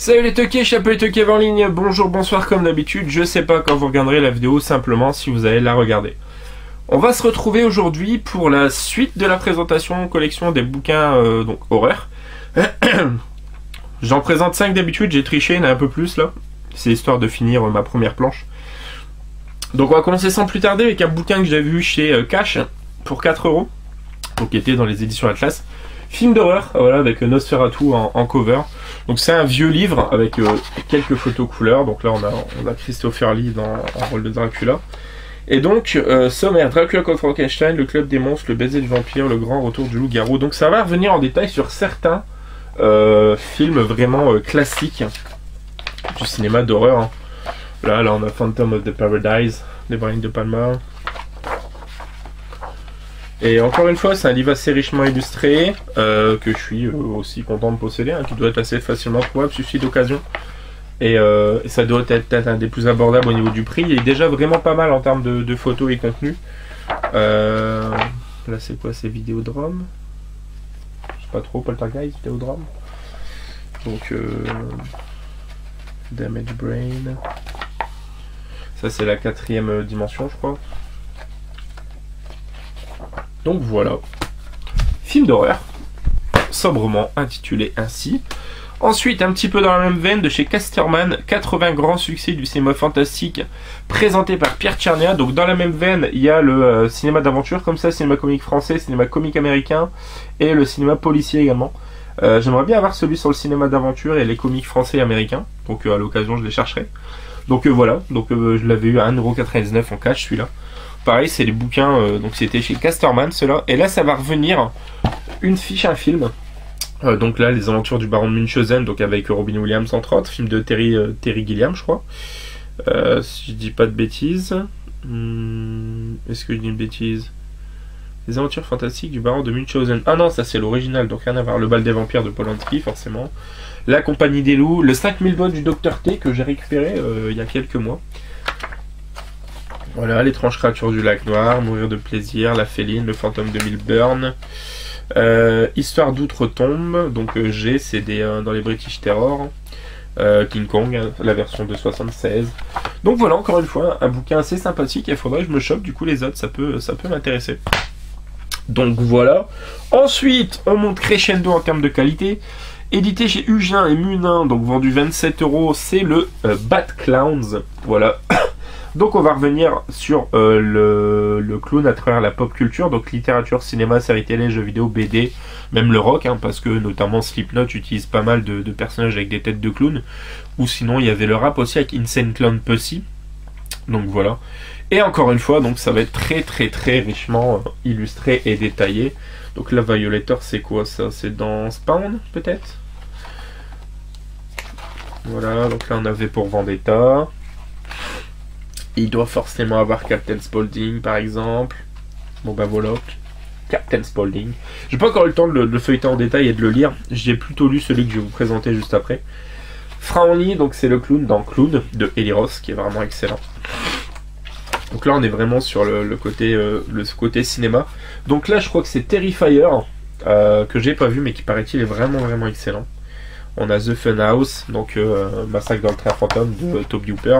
Salut les toqués, je m'appelle Toqué en ligne, bonjour, bonsoir comme d'habitude, je sais pas quand vous regarderez la vidéo, simplement si vous allez la regarder. On va se retrouver aujourd'hui pour la suite de la présentation collection des bouquins donc horreur. J'en présente 5 d'habitude, j'ai triché, il y en a un peu plus là. C'est histoire de finir ma première planche. Donc on va commencer sans plus tarder avec un bouquin que j'ai vu chez Cash pour 4 €, donc qui était dans les éditions Atlas. Film d'horreur, voilà, avec Nosferatu en cover. Donc c'est un vieux livre avec quelques photos couleurs. Donc là on a Christopher Lee en rôle de Dracula. Et donc sommaire, Dracula contre Frankenstein, le club des monstres, le baiser du vampire, le grand retour du loup-garou. Donc ça va revenir en détail sur certains films vraiment classiques du cinéma d'horreur. Hein. Là on a Phantom of the Paradise, de Brian De Palma. Et encore une fois, c'est un livre assez richement illustré, que je suis aussi content de posséder, hein, qui doit être assez facilement trouvable, suffit d'occasion. Et ça doit être un des plus abordables au niveau du prix. Il est déjà vraiment pas mal en termes de photos et contenu. Là, c'est quoi? C'est Vidéodrome? Je sais pas trop, Poltergeist, Vidéodrome. Donc, Damage Brain. Ça, c'est la 4e dimension, je crois. Donc voilà, film d'horreur, sobrement intitulé ainsi. Ensuite, un petit peu dans la même veine, de chez Casterman, 80 grands succès du cinéma fantastique, présenté par Pierre Tchernia. Donc dans la même veine, il y a le cinéma d'aventure, comme ça, cinéma comique français, cinéma comique américain, et le cinéma policier également. J'aimerais bien avoir celui sur le cinéma d'aventure et les comiques français et américains, donc à l'occasion je les chercherai. Donc voilà, donc je l'avais eu à 1,99 € en cash celui-là. Pareil, c'est les bouquins, donc c'était chez Casterman, ceux-là. Et là, ça va revenir une fiche, un film. Donc là, Les Aventures du Baron de Munchausen, donc avec Robin Williams entre autres, film de Terry Gilliam, je crois. Si je dis pas de bêtises. Est-ce que je dis une bêtise? Les Aventures fantastiques du Baron de Munchausen. Ah non, ça c'est l'original, donc rien à voir. Le Bal des vampires de Polanski, forcément. La Compagnie des loups, le 5000 volts du Dr T que j'ai récupéré il y a quelques mois. Voilà, L'étrange créature du lac noir, Mourir de plaisir, La féline, Le fantôme de Milburn, Histoire d'outre-tombe, donc G, c'est dans les British Terror, King Kong, la version de 76. Donc voilà, encore une fois, un bouquin assez sympathique, et il faudrait que je me chope, du coup les autres, ça peut m'intéresser. Donc voilà. Ensuite, on monte crescendo en termes de qualité. Édité chez Ugin et Munin, donc vendu 27 €, c'est le Bat Clowns, voilà. Donc on va revenir sur le clown à travers la pop culture, donc littérature, cinéma, séries télé, jeux vidéo, BD, même le rock, hein, parce que notamment Slipknot utilise pas mal de personnages avec des têtes de clown, ou sinon il y avait le rap aussi avec Insane Clown Posse, donc voilà. Et encore une fois, donc ça va être très richement illustré et détaillé. Donc là, Violator, c'est quoi ça? C'est dans Spawn, peut-être? Voilà, donc là on avait pour Vendetta. Il doit forcément avoir Captain Spaulding par exemple. Bon bah voilà, Captain Spaulding. J'ai pas encore eu le temps de le feuilleter en détail et de le lire. J'ai plutôt lu celui que je vais vous présenter juste après. Frowny, donc c'est le clown dans Clown de Eli Roth, qui est vraiment excellent. Donc là on est vraiment sur le côté cinéma. Donc là je crois que c'est Terrifier, que j'ai pas vu mais qui paraît-il est vraiment excellent. On a The Funhouse, donc Massacre dans le train fantôme de Tobe Hooper.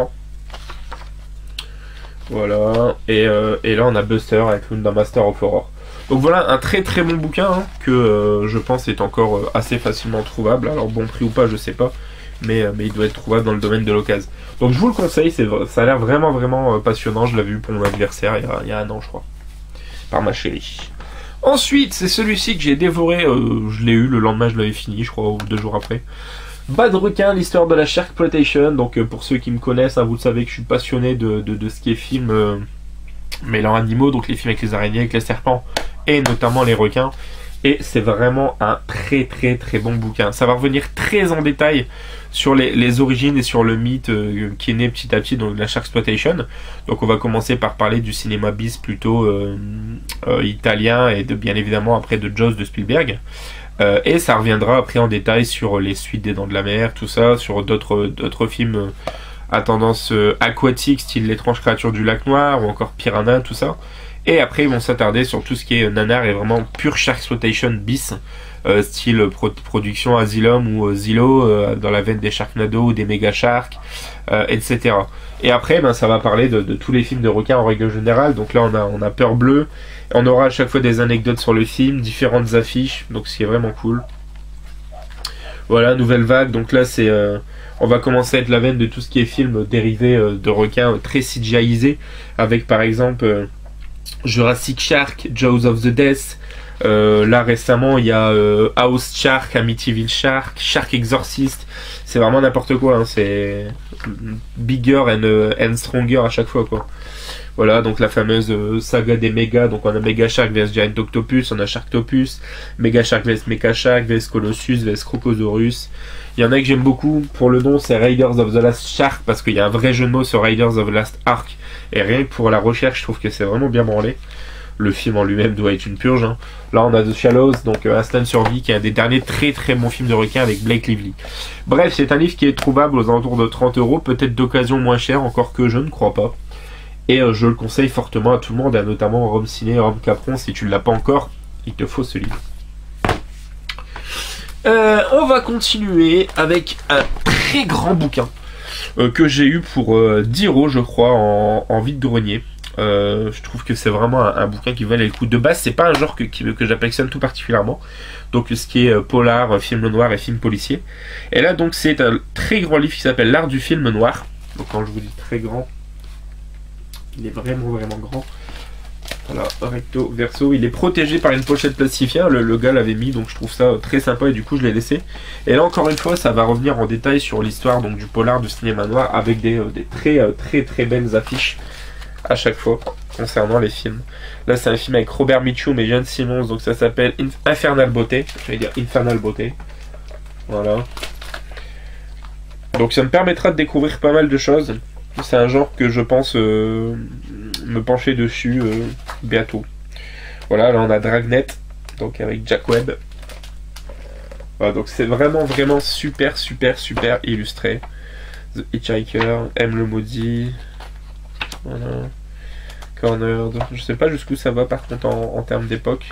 Voilà, et là on a Buster avec le dans Master of Horror. Donc voilà un très bon bouquin, hein, que je pense est encore assez facilement trouvable. Alors bon prix ou pas je sais pas, mais il doit être trouvable dans le domaine de l'occasion. Donc je vous le conseille, ça a l'air vraiment passionnant. Je l'avais vu pour mon anniversaire il y a 1 an je crois, par ma chérie. Ensuite c'est celui-ci que j'ai dévoré, je l'ai eu le lendemain, je l'avais fini je crois, ou 2 jours après. Bad Requin, l'histoire de la Sharkploitation. Donc pour ceux qui me connaissent, hein, vous le savez que je suis passionné de ce qui est film mêlant animaux, donc les films avec les araignées, avec les serpents et notamment les requins. Et c'est vraiment un très bon bouquin. Ça va revenir très en détail sur les origines et sur le mythe qui est né petit à petit de la Sharkploitation. Donc on va commencer par parler du cinéma bis plutôt italien et bien évidemment après de Jaws de Spielberg. Et ça reviendra après en détail sur les suites des Dents de la Mer, tout ça, sur d'autres films à tendance aquatique, style l'étrange créature du lac noir, ou encore Piranha, tout ça. Et après, ils vont s'attarder sur tout ce qui est nanar et vraiment pure Sharksploitation bis, style production Asylum ou Zillow, dans la veine des Sharknado ou des Mega Shark, etc. Et après, ben, ça va parler de tous les films de requins en règle générale. Donc là, on a Peur Bleue. On aura à chaque fois des anecdotes sur le film, différentes affiches, donc ce qui est vraiment cool. Voilà, nouvelle vague. Donc là, c'est... on va commencer à être la veine de tout ce qui est film dérivé de requins très CGIisé, avec par exemple Jurassic Shark, Jaws of the Death. Là récemment il y a House Shark, Amityville Shark, Shark Exorcist. C'est vraiment n'importe quoi, hein. C'est bigger and stronger à chaque fois, quoi. Voilà, donc la fameuse saga des méga. Donc on a Mega Shark vs Giant Octopus, on a Sharktopus, Mega Shark vs Mecha Shark vs Colossus vs Crocosaurus. Il y en a que j'aime beaucoup, pour le nom c'est Raiders of the Last Shark, parce qu'il y a un vrai jeu de mots sur Raiders of the Last Ark, et rien que pour la recherche je trouve que c'est vraiment bien branlé. Le film en lui-même doit être une purge, hein. Là on a The Shallows, donc Instant Survie, qui est un des derniers très très bons films de requins avec Blake Lively. Bref, c'est un livre qui est trouvable aux alentours de 30 €, peut-être d'occasion moins cher, encore que je ne crois pas. Et je le conseille fortement à tout le monde, et notamment Rome Ciné, Rome Capron. Si tu ne l'as pas encore, il te faut ce livre. On va continuer avec un très grand bouquin que j'ai eu pour 10 € je crois en vide-grenier. Je trouve que c'est vraiment un bouquin qui valait le coup. De base, c'est pas un genre que j'affectionne tout particulièrement. Donc ce qui est polar, film noir et film policier. Et là donc c'est un très grand livre qui s'appelle L'art du film noir. Donc quand je vous dis très grand, il est vraiment vraiment grand. Voilà, recto verso, il est protégé par une pochette plastifiée, le gars l'avait mis, donc je trouve ça très sympa et du coup je l'ai laissé. Et là encore une fois, ça va revenir en détail sur l'histoire donc du polar, du cinéma noir, avec des très belles affiches à chaque fois concernant les films. Là c'est un film avec Robert Mitchum et Gene Simmons, donc ça s'appelle Infernal Beauté, j'allais dire Infernal Beauté. Voilà. Donc ça me permettra de découvrir pas mal de choses. C'est un genre que je pense me pencher dessus bientôt. Voilà, là on a Dragnet, donc avec Jack Webb. Voilà, donc c'est vraiment super illustré. The Hitchhiker, M le maudit. Voilà. Cornered. Je sais pas jusqu'où ça va par contre en termes d'époque.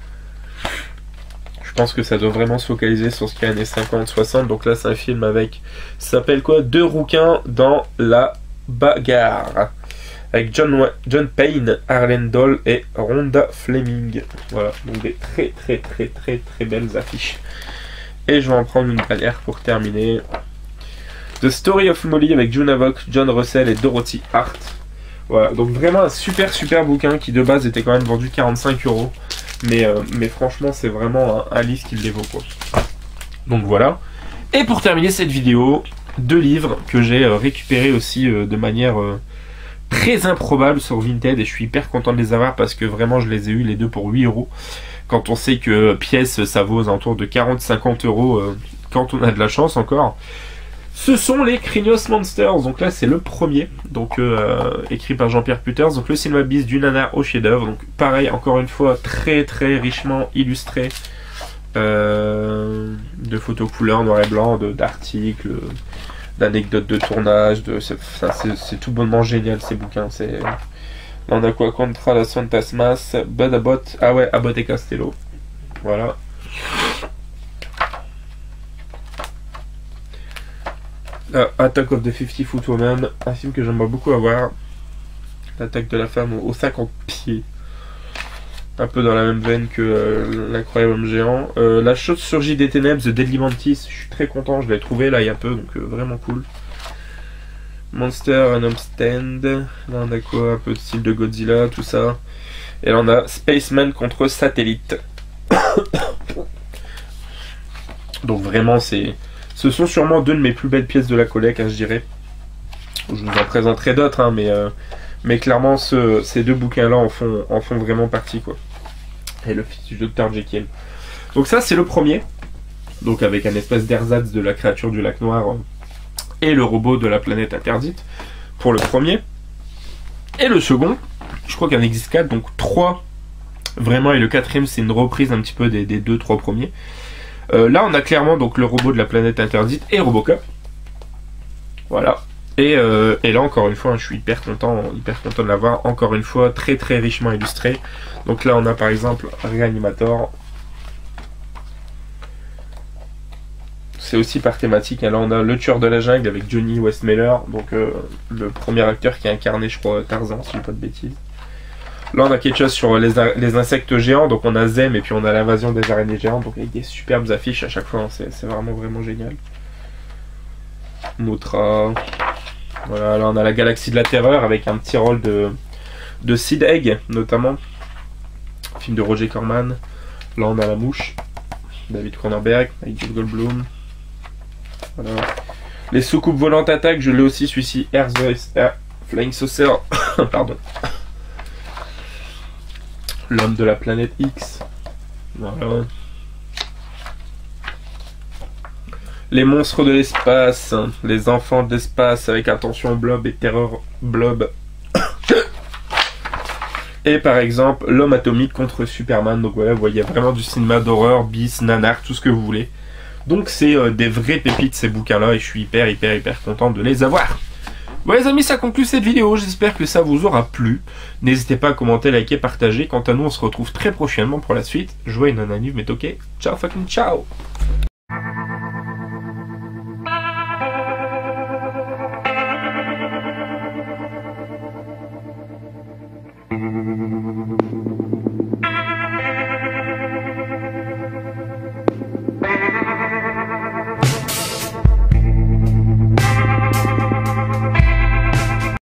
Je pense que ça doit vraiment se focaliser sur ce qui est années 50-60. Donc là c'est un film avec, ça s'appelle quoi, 2 rouquins dans la bagarre, avec John Payne, Harlan Doll et Rhonda Fleming. Voilà, donc des très belles affiches. Et je vais en prendre une dernière pour terminer. The Story of Molly avec June Havoc, John Russell et Dorothy Hart. Voilà, donc vraiment un super bouquin qui de base était quand même vendu 45 €. Mais franchement c'est vraiment un livre qui le vaut, quoi. Donc voilà. Et pour terminer cette vidéo, 2 livres que j'ai récupérés aussi de manière très improbable sur Vinted, et je suis hyper content de les avoir parce que vraiment je les ai eu les deux pour 8 €. Quand on sait que pièce ça vaut aux alentours de 40-50 € quand on a de la chance encore. Ce sont les Krinios Monsters, donc là c'est le premier, donc écrit par Jean-Pierre Putters, donc le cinéma bis du nanar au chef-d'œuvre. Donc pareil, encore une fois très richement illustré, de photos couleurs noir et blanc, d'articles, d'anecdotes de tournage, c'est tout bonnement génial ces bouquins. Là on a quoi, Contra las Fantasmas, Bud Abbott, ah ouais, Abbott et Costello, voilà. Attack of the 50 Foot Woman, un film que j'aimerais beaucoup avoir. L'attaque de la femme aux 50 pieds. Un peu dans la même veine que l'incroyable homme géant. La chose surgit des ténèbres, The Deadly Mantis, je suis très content, je l'ai trouvé là il y a peu, donc vraiment cool. Monster, un Home Stand. Là on a quoi, un peu de style de Godzilla, tout ça. Et là on a Spaceman contre Satellite. Donc vraiment ce sont sûrement 2 de mes plus belles pièces de la collecte, hein, je dirais. Je vous en présenterai d'autres, hein, mais clairement ces 2 bouquins là en font vraiment partie, quoi. Et le fils du Dr Jekyll. Donc ça c'est le premier, donc avec un espèce d'ersatz de la créature du lac noir et le robot de la planète interdite pour le premier. Et le second, je crois qu'il en existe 4, donc 3 vraiment, et le 4e c'est une reprise un petit peu des 2-3 premiers. Là on a clairement donc le robot de la planète interdite et Robocop. Voilà, Et là encore une fois, je suis hyper content de l'avoir. Encore une fois, très très richement illustré. Donc là on a par exemple Reanimator. C'est aussi par thématique. Là on a Le Tueur de la Jungle avec Johnny Westmuller. Donc le premier acteur qui a incarné, je crois, Tarzan, si je dis pas de bêtises. Là on a quelque chose sur les insectes géants. Donc on a Zem et puis on a l'invasion des araignées géantes. Donc avec des superbes affiches à chaque fois. Hein. C'est vraiment génial. Motra. Voilà, là on a la Galaxie de la Terreur avec un petit rôle de Sid Haig notamment. Film de Roger Corman. Là on a La Mouche. David Cronenberg avec Jeff Goldblum. Voilà. Les soucoupes volantes attaquent, je l'ai aussi celui-ci, Air Flying Saucer. Pardon. L'homme de la planète X. Voilà. Les monstres de l'espace, les enfants de l'espace avec Attention Blob et Terreur Blob. Et par exemple, L'homme atomique contre Superman. Donc voilà, vous voyez vraiment du cinéma d'horreur, bis, nanar, tout ce que vous voulez. Donc c'est des vrais pépites ces bouquins-là et je suis hyper content de les avoir. Bon les amis, ça conclut cette vidéo, j'espère que ça vous aura plu. N'hésitez pas à commenter, liker, partager. Quant à nous, on se retrouve très prochainement pour la suite. Jouez non anime, mais ok. Ciao fucking ciao.